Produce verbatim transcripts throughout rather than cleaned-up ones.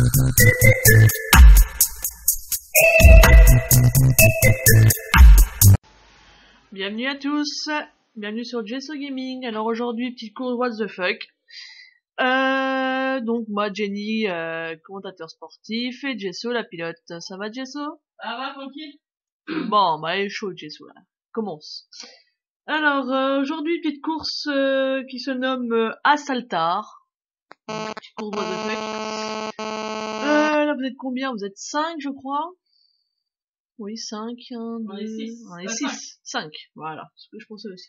Bienvenue à tous, bienvenue sur Jesso Gaming. Alors aujourd'hui, petit cours What the fuck. Euh, donc moi, Jenny, euh, commentateur sportif, et Jesso, la pilote. Ça va, Jesso? Ça va, tranquille? Bon, bah elle est chaud, Jesso, là. Commence. Alors, euh, aujourd'hui, petite course euh, qui se nomme euh, Assaltar. Petite course What the fuck. Euh, là, vous êtes combien? Vous êtes cinq, je crois. Oui, cinq, un, On est deux, six. on est Euh, six, cinq, voilà, ce que je pensais aussi.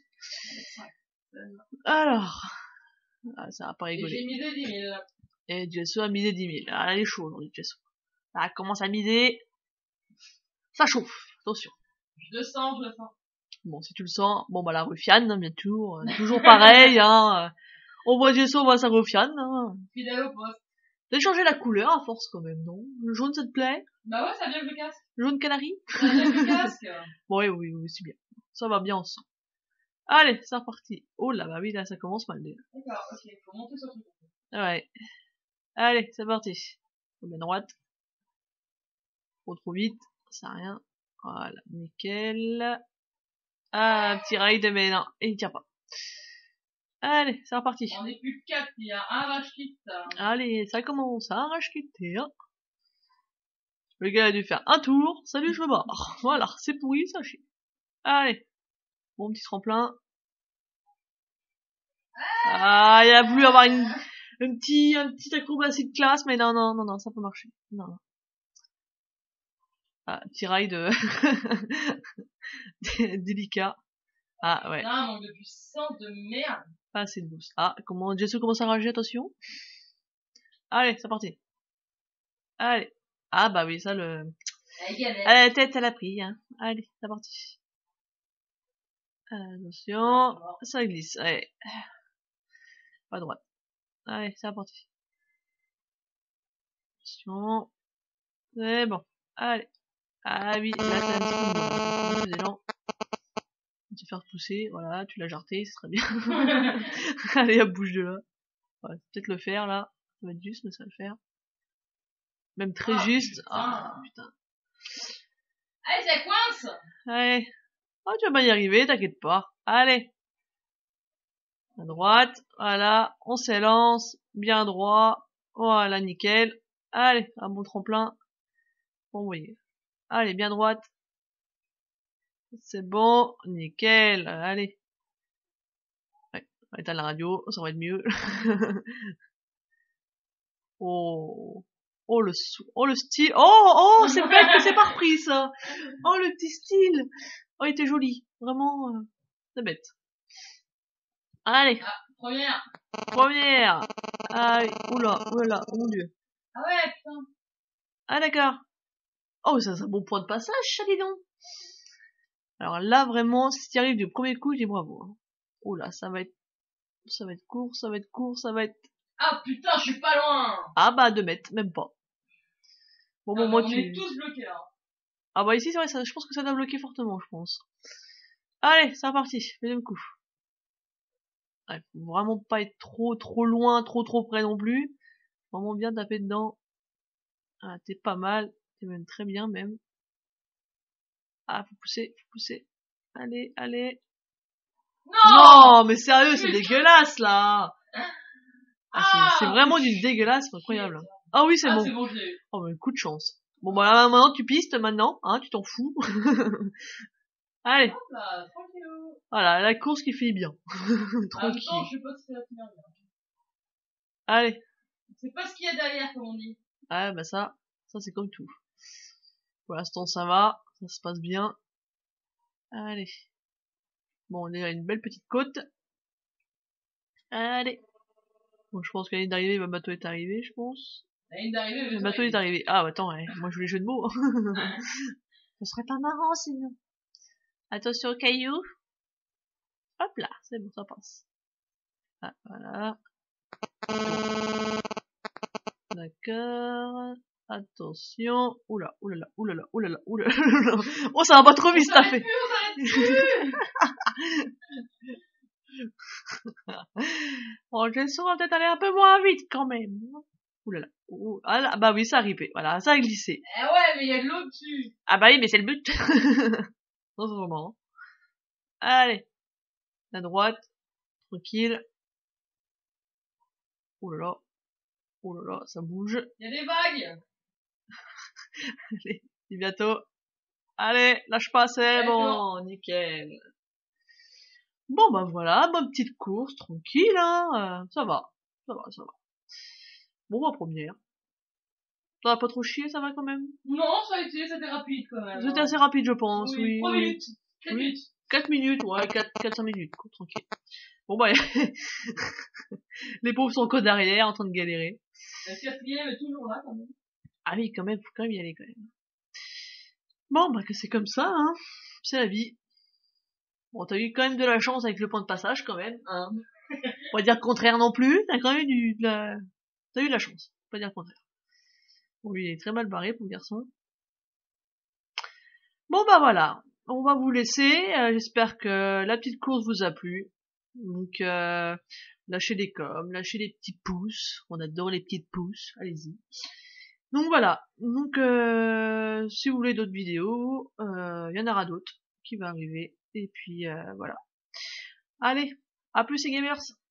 Alors, ah, ça va pas Et rigoler. j'ai misé dix mille. Et Jesso a misé dix mille. Ah, elle est chaude aujourd'hui, Jesso. Ah, elle commence à miser. Ça chauffe, attention. Je le sens, je le sens. Bon, si tu le sens, bon bah la rufiane, hein, bien sûr. Euh, toujours pareil, hein. On voit Jesso, on voit sa rufiane, hein. Fidèle au poste. T'as changé la couleur à force quand même, non? Le jaune, ça te plaît? Bah ouais, ça vient avec le casque. Le jaune canari? Ça vient avec le casque. Bon, oui, oui, oui, c'est bien. Ça va bien ensemble. Allez, c'est reparti. Oh là, bah oui, là, ça commence mal déjà. D'accord, ok, faut monter sur le truc. Ouais. Allez, c'est parti. Bien droite. Trop trop vite, ça sert à rien. Voilà, nickel. Ah, un petit ride, mais non, il tient pas. Allez, c'est reparti. On est plus que quatre, il y a un rage kit. Allez, ça commence, un rage quitté, hein. Le gars a dû faire un tour, salut, je me barre. Voilà, c'est pourri, ça chie. Allez, bon petit tremplin. Ah, il a voulu avoir une, un petit, un petit acrobatie de classe, mais non, non, non, non, ça peut marcher. Non, non. Ah, petit ride euh, délicat. Ah, ouais. Là, un manque de puissance de merde. Ah, c'est une boost. Ah, comment, Jesso commence à rager, attention. Allez, c'est parti. Allez. Ah, bah oui, ça, le... Ah, la tête, elle a pris, hein. Allez, c'est parti. Attention. Ça glisse, allez. Pas droite. Allez, c'est parti. Attention. C'est bon. Allez. Ah oui, là, t'as un petit coup de moins. D'élan. Tu faire pousser, voilà, tu l'as jarté, c'est très bien. Allez, hop, bouge de là. Ouais, peut-être le faire, là. Ça va être juste, mais ça va le faire. Même très oh, juste. Putain. Ah, putain. Allez, ça coince. Allez. Oh, tu vas bien y arriver, t'inquiète pas. Allez. À droite. Voilà. On s'élance. Bien droit. Voilà, nickel. Allez, un bon tremplin. Bon, vous voyez. Allez, bien droite. C'est bon. Nickel. Allez. Ouais. On va éteindre la radio. Ça va être mieux. Oh. Oh le sou. Oh le style. Oh, oh, c'est bête que c'est pas repris, ça. Oh, le petit style. Oh, il était joli. Vraiment, euh, c'est bête. Allez. Ah, première. Première. Allez. Oula, oula, oh mon dieu. Ah ouais, putain. Ah, d'accord. Oh, ça, c'est un bon point de passage, ça, dis donc. Alors là, vraiment, si tu arrives du premier coup, dis bravo. Hein. Oh là, ça va être, ça va être court, ça va être court, ça va être... Ah putain, je suis pas loin. Ah bah, deux mètres, même pas. Bon, bon, Ah, moi, on tu... est tous bloqués, là. Ah bah, ici, c'est vrai, ça, je pense que ça doit bloquer fortement, je pense. Allez, c'est reparti, deuxième coup. Ouais, faut vraiment pas être trop, trop loin, trop, trop près non plus. Vraiment bien taper dedans. Ah, t'es pas mal, t'es même très bien, même. Ah, faut pousser, faut pousser. Allez, allez. Non, non mais sérieux, c'est dégueulasse, là. Ah, ah, c'est vraiment d'une dégueulasse, c'est incroyable. Ah oui, c'est ah, bon. c'est bon, je l'ai eu. Oh, mais coup de chance. Bon, bah là, maintenant, tu pistes, maintenant, hein, tu t'en fous. Allez. Hop là, tranquillou. Voilà, la course qui fait bien. Tranquille. Tranquille. Ah, je sais pas si c'est la finale. Allez. C'est pas ce qu'il y a derrière, comme on dit. Ah, bah ça, ça c'est comme tout. Pour l'instant, ça va, ça se passe bien. Allez. Bon, on est à une belle petite côte. Allez. Bon, je pense qu'à la ligne d'arrivée, le bateau est arrivé, je pense. La ligne d'arrivée, Le bateau est arrivé. Ah, bah, attends, ouais. Moi je voulais jeu de mots. Ce serait pas marrant sinon. Attention au caillou. Hop là, c'est bon, ça passe. Ah, voilà. D'accord. Attention. Oula, oulala, oulala, oulala, oulala. Oh, ça va pas trop vite, ça fait. Bon, je sens peut-être aller un peu moins vite quand même. Ouh là là. Ouh, ah là, bah oui, ça a ripé. Voilà, ça a glissé. Eh ouais, mais il y a de l'eau dessus. Ah bah oui, mais c'est le but. Dans ce moment. Allez. À droite. Tranquille. Ouh là là. Ouh là là, ça bouge. Il y a des vagues. Allez, c'est bientôt. Allez, lâche pas, c'est Ouais, bon. Nickel. Bon bah voilà, bonne petite course, tranquille, hein. Euh, ça va. Ça va, ça va. Bon, bah première. Ça va pas trop chier, ça va quand même? Non, ça a été, c'était rapide quand même. C'était hein. assez rapide, je pense, oui. Oui, trois oui. minutes. quatre Oui. minutes. quatre minutes, ouais, quatre cinq minutes, quoi, tranquille. Bon bah, les pauvres sont encore derrière, en train de galérer. Le quatrième est toujours là quand même. Ah oui, quand même, faut quand même y aller quand même. Bon, bah que c'est comme ça, hein. C'est la vie. Bon, t'as eu quand même de la chance avec le point de passage, quand même, hein. On va dire le contraire non plus, t'as quand même eu du, de la... T'as eu de la chance, faut pas dire le contraire. Bon, lui, il est très mal barré, pour le garçon. Bon, bah voilà. On va vous laisser. Euh, J'espère que la petite course vous a plu. Donc, euh, lâchez des coms, lâchez les petits pouces. On adore les petites pouces. Allez-y. Donc voilà. Donc, euh, si vous voulez d'autres vidéos, euh, il y en aura d'autres qui vont arriver. Et puis, euh, voilà. Allez. À plus les gamers.